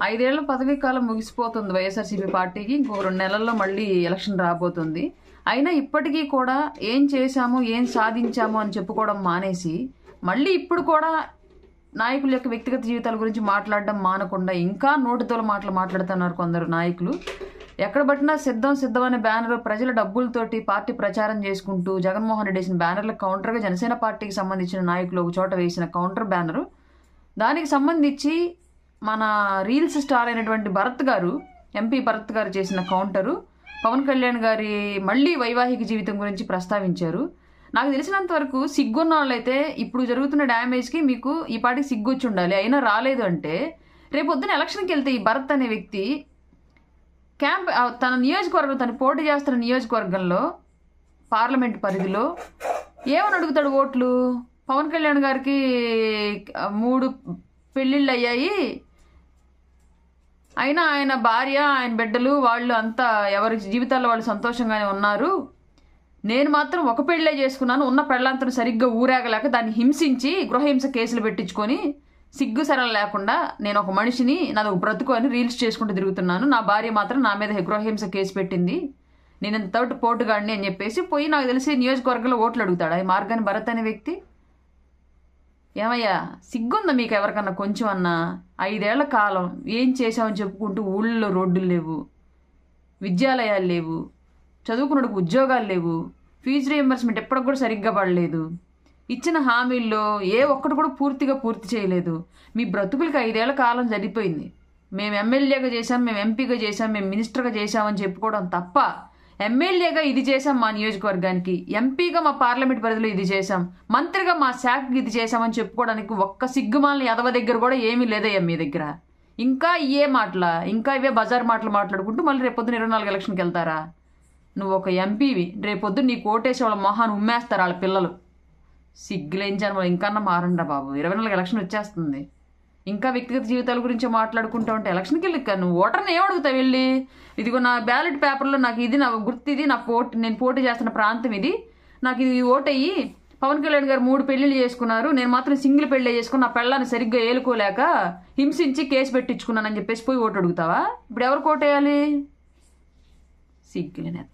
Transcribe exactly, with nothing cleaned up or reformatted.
ఐదేళ్ల పదవీ కాలం ముగిసిపోతుంది వైఎస్ఆర్సీపీ పార్టీకి. ఇంకో రెండు నెలల్లో మళ్ళీ ఎలక్షన్ రాబోతుంది. అయినా ఇప్పటికీ కూడా ఏం చేశాము, ఏం సాధించాము అని చెప్పుకోవడం మానేసి మళ్ళీ ఇప్పుడు కూడా నాయకుల యొక్క వ్యక్తిగత జీవితాల గురించి మాట్లాడడం మానకుండా ఇంకా నోటితోల మాటలు మాట్లాడుతున్నారు కొందరు నాయకులు. ఎక్కడ పట్టినా సిద్ధం సిద్ధం అనే బ్యానర్ ప్రజల డబ్బులతోటి పార్టీ ప్రచారం చేసుకుంటూ జగన్మోహన్ రెడ్డి వేసిన బ్యానర్లకు కౌంటర్గా జనసేన పార్టీకి సంబంధించిన నాయకులు ఒక చోట వేసిన కౌంటర్ బ్యానరు, దానికి సంబంధించి మన రీల్స్ స్టార్ అయినటువంటి భరత్ గారు, ఎంపీ భరత్ గారు చేసిన కౌంటరు పవన్ కళ్యాణ్ గారి మళ్ళీ వైవాహిక జీవితం గురించి ప్రస్తావించారు. నాకు తెలిసినంత వరకు సిగ్గున్న వాళ్ళైతే ఇప్పుడు జరుగుతున్న డ్యామేజ్కి మీకు ఈ పాటికి సిగ్గు వచ్చి ఉండాలి. అయినా రాలేదు అంటే రేపు పొద్దున ఎలక్షన్కి వెళ్తే ఈ భరత్ అనే వ్యక్తి క్యాంప్ తన నియోజకవర్గం, తను పోటీ చేస్తున్న నియోజకవర్గంలో పార్లమెంట్ పరిధిలో ఏమని అడుగుతాడు ఓట్లు? పవన్ కళ్యాణ్ గారికి మూడు పెళ్ళిళ్ళు అయ్యాయి, అయినా ఆయన భార్య, ఆయన బిడ్డలు వాళ్ళు అంతా ఎవరి జీవితాల్లో వాళ్ళు సంతోషంగానే ఉన్నారు, నేను మాత్రం ఒక పెళ్ళే చేసుకున్నాను, ఉన్న పెళ్ళంతను సరిగ్గా ఊరేగలేక దాన్ని హింసించి గృహహింస కేసులు పెట్టించుకొని సిగ్గు సరళ లేకుండా నేను ఒక మనిషిని, నాది ఒక బ్రతుకు అని రీల్స్ చేసుకుంటూ తిరుగుతున్నాను, నా భార్య మాత్రం నా మీద గృహహింస కేసు పెట్టింది, నేను ఇంతటి పోటుగాడిని అని చెప్పేసి పోయి నాకు తెలిసి నియోజకవర్గంలో ఓట్లు అడుగుతాడు ఈ మార్గాన్ని భరత్ అనే వ్యక్తి. ఏమయ్యా సిగ్గుందా మీకు ఎవరికన్నా కొంచెం అన్నా? ఐదేళ్ల కాలం ఏం చేసామని చెప్పుకుంటూ ఊళ్ళో రోడ్డులు లేవు, విద్యాలయాలు లేవు, చదువుకున్నకు ఉద్యోగాలు లేవు, ఫీజు రీఎంబర్స్మెంట్ ఎప్పటికి కూడా సరిగ్గా పడలేదు, ఇచ్చిన హామీల్లో ఏ ఒక్కటి కూడా పూర్తిగా పూర్తి చేయలేదు. మీ బ్రతుకులకి ఐదేళ్ల కాలం జరిగిపోయింది. మేము ఎమ్మెల్యేగా చేసాం, మేము ఎంపీగా చేసాం, మేము మినిస్టర్గా చేసామని చెప్పుకోవడం తప్ప ఎమ్మెల్యేగా ఇది చేసాం మా నియోజకవర్గానికి, ఎంపీగా మా పార్లమెంట్ పరిధిలో ఇది చేసాం, మంత్రిగా మా శాఖకి ఇది చేసామని చెప్పుకోవడానికి ఒక్క సిగ్గుమాలని ఎదవ దగ్గర కూడా ఏమీ లేదయ్యా మీ దగ్గర. ఇంకా ఇవే మాటలా, ఇంకా ఇవే బజార్ మాటలు మాట్లాడుకుంటూ మళ్ళీ రేపొద్దున ఇరవై నాలుగు ఎలక్షన్కి వెళ్తారా? నువ్వు ఒక ఎంపీవి, రేపొద్దున నీ కోటేసి వాళ్ళ మొహాన్ని ఉమ్మేస్తారు వాళ్ళ పిల్లలు. సిగ్గులేంచాను వాళ్ళు. ఇంకన్నా మారండా బాబు, ఇరవై నాలుగు ఎలక్షన్ వచ్చేస్తుంది, ఇంకా వ్యక్తిగత జీవితాల గురించి మాట్లాడుకుంటూ ఉంటే ఎలక్షన్కి వెళ్ళి నువ్వు ఓటర్ని ఏమడుగుతావు వెళ్ళి? ఇదిగో నా బ్యాలెట్ పేపర్లో నాకు ఇది నా గుర్తు, ఇది నా పోటీ, నేను పోటీ చేస్తున్న ప్రాంతం ఇది, నాకు ఇది ఓటయ్యి పవన్ కళ్యాణ్ గారు మూడు పెళ్లిళ్ళు చేసుకున్నారు, నేను మాత్రం సింగిల్ పెళ్ళి చేసుకుని నా పెళ్ళాన్ని సరిగ్గా ఏలుకోలేక హింసించి కేసు పెట్టించుకున్నానని చెప్పేసి పోయి ఓటు అడుగుతావా? ఇప్పుడు ఎవరికి ఓటేయాలి? సిగ్గులేనే.